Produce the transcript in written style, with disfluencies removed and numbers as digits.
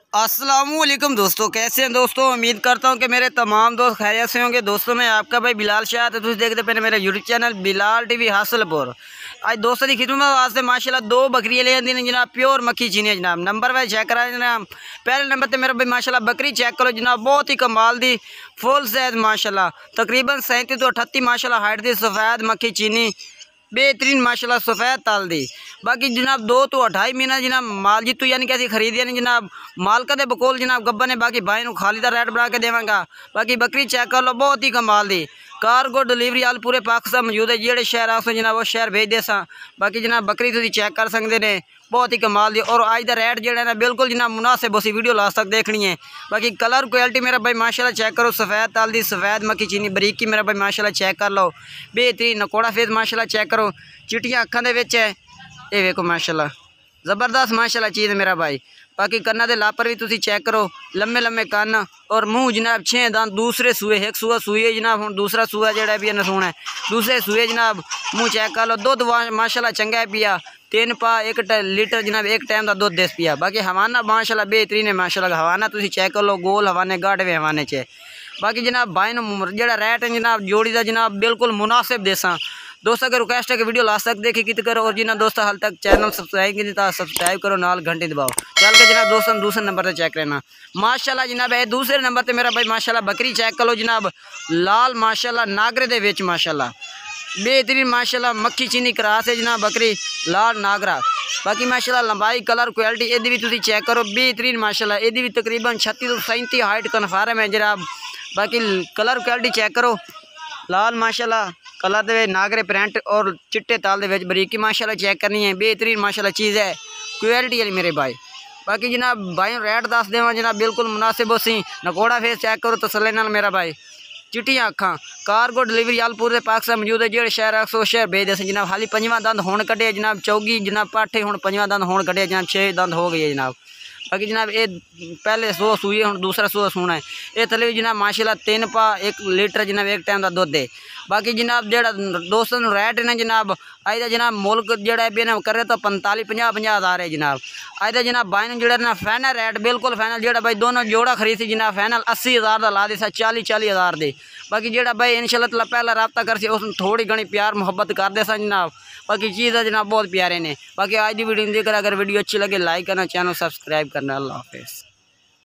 अस्सलामुअलैकुम दोस्तों, कैसे हैं दोस्तों। उम्मीद करता हूं कि मेरे तमाम दोस्त खैरियत से होंगे। दोस्तों मैं आपका भाई बिलाल शाह तो तुम देखते पहले मेरा YouTube channel Bilal TV Hasilpur. आज दोस्तों की खिदमत वास्ते माशाल्लाह दो बकरियां ले दी जनाब, प्योर मक्खी चीनी जनाब। नंबर वाइज चेक करा जनाब। पहले नंबर पर मेरा भाई माशाल्लाह बकरी चेक करो जनाब, बहुत ही कमाल दी फुल साइज माशाल्लाह, तकरीबन 37 तो 38 माशाल्लाह हाइट दी सफ़ेद मक्खी चीनी, बेहतरीन माशाल्लाह सफ़ेद ताल दी। बाकी जनाब 2 तो 2.5 महीना जनाब माल जितू यानी कि असं खरीदिया नहीं जनाब, माल कदे बकोल जनाब गब्बा ने। बाकी भाई को खाली का रेट बना के देवांगा। बाकी बकरी चेक कर लो, बहुत ही कमाल दी। कार्गो डिलीवरी आल पूरे पाकिस्तान मौजूद है, जेड़े शहर आसो जनाब वो शहर भेज दे सा। बाकी जनाब बकरी तुम चेक कर सकते ने, बहुत ही कमाल दी। और आज का रेट जो है ना बिल्कुल जनाब मुनासिब उसी वीडियो लास्ट तक देखनी है। बाकी कलर क्वालिटी मेरा भाई माशाल्लाह चेक करो, सफ़ेद ताल दी सफ़ेद मक्खी चीनी बरीकी मेरा भाई माशाल्लाह चेक कर लो, बेहतरीन नकोड़ा फेस माशाल्लाह चेक करो, चिट्टियां अखां दे विच है। ये वेखो माशाल्लाह ज़बरदस्त माशाल्लाह चीज़ है मेरा भाई। बाकी कन्ना दे लापर भी तुसी चेक करो, लम्बे लम्बे कन्न और मुँह जनाब 6 दांत। दूसरे सूए एक सूआ सूई है जनाब, हम दूसरा सूआ जड़ा भी नसूना है, दूसरे सूए जनाब मुँह चेक कर लो। दुध माशाल्लाह चंगा है पिया, 3 पा 1 लीटर जनाब एक टाइम का दुध देस पिया। बाकी हवाना माशाल्लाह बेहतरीन है माशाल्लाह, हवाना तुसी चेक कर लो, गोल हवाने गाढ़वे हवाने चे। बाकी जनाब भाई जो रेट है जनाब जोड़ी का जनाब बिल्कुल मुनासिब देसा। दोस्तों अगर रिक्वेस्ट है कि वीडियो लास्ट तक देखे कित करो, और जिन्हें दोस्तों हाल तक चैनल सब्सक्राइब की सब्सक्राइब करो, नाल घंटे दबाओ। चल के जनाब दोस्तों दूसरे नंबर पर चेक करना माशाल्लाह जनाब है। दूसरे नंबर पर मेरा भाई माशाल्लाह बकरी चेक करो जनाब, लाल माशाल्लाह नागरे दे विच माशाल्लाह बेहतरीन माशाल्लाह मक्खी चीनी क्रास है जनाब, बकरी लाल नागरा। बाकी माशाल्लाह लंबाई कलर क्वालिटी एदी भी तुसी चेक करो, बेहतरीन माशाल्लाह। एदी भी तकरीबन 36 तो 37 हाइट कन्फर्म है जनाब। बाकी कलर क्वालिटी चेक करो, लाल माशाल्लाह कलर दे नागरे प्रिंट और चिट्टे ताल दे बरीकी माशाल्लाह चेक करनी है, बेहतरीन माशाल्लाह चीज़ है क्वालिटी वाली मेरे भाई। बाकी जनाब भाई रेट दस देव जनाब बिल्कुल मुनासिब उसी। नकोड़ा फेस चेक करो तसल्ली नाल मेरा भाई, चिट्टियां अखां। कार्गो डिलीवरी आल पूरे पाकिस्तान मौजूद है, जेड़े शहर आखो शहर भेज दे जनाब। हाली 5वां दंद होने कटे जनाब, चौगी जनाब पाठे हूँ 5वां दंद होने कटे जनाब, 6 दंद हो गई है जनाब। बाकी जनाब ये पहले सो सूई हूँ दूसरा सूआ सूना है। ये थले जनाब माशाल्लाह 3 पा 1 लीटर जनाब एक टाइम का दुध है। बाकी जनाब जो दोस्तों रेट है ना जनाब अज का जनाब मुल्क जोड़ा भी ना करे तो 45-50 हज़ार है जनाब। अज का जनाब भाई ने जोड़ा ना फाइनल रेट बिल्कुल फाइनल जोड़ा भाई दोनों जोड़ा खरीद सी जनाब फाइनल 80 हज़ार का ला दे सा, 40 हज़ार दे। बाकी जोड़ा भाई इंशाल्लाह तला पहला रब्ता कर सी उस थोड़ी घनी प्यार मुहब्बत कर दे सा जनाब। बाकी चीज़ है जनाब बहुत प्यारे ने। बाकी आज की वीडियो देखकर अगर वीडियो अच्छी लगे लाइक करना, चैनल सब्सक्राइब करना। अल्लाह हाफिज़।